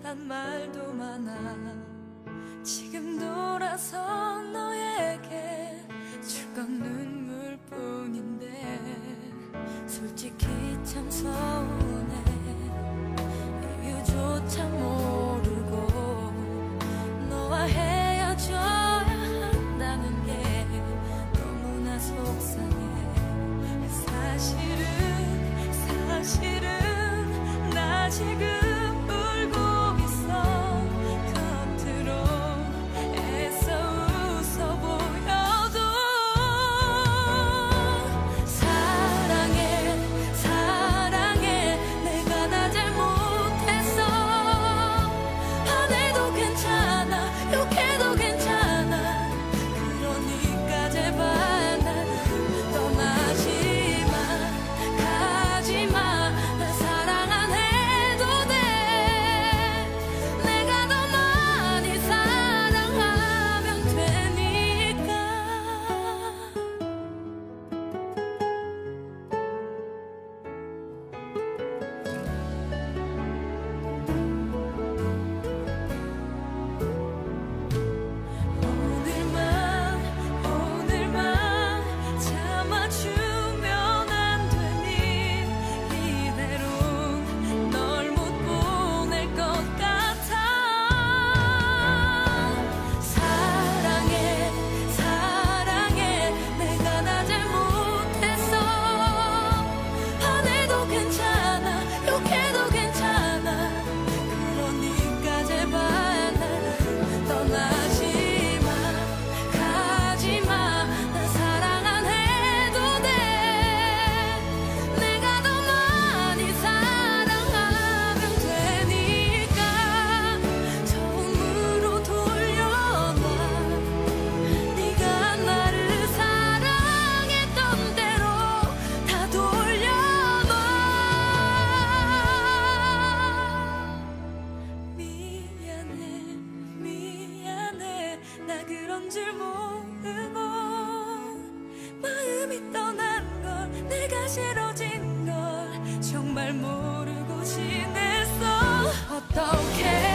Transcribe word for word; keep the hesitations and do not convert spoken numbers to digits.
한 말도 많아. 지금 돌아서 너에게 줄 건 눈물뿐인데 솔직히 참 서운해. 이유조차 모르고 너와 헤어져야 한다는 게 너무나 속상해. 사실은 사실은 나 지금 그런 줄 모르고 마음이 떠난 걸, 내가 싫어진 걸 정말 모르고 지냈어. 어떡해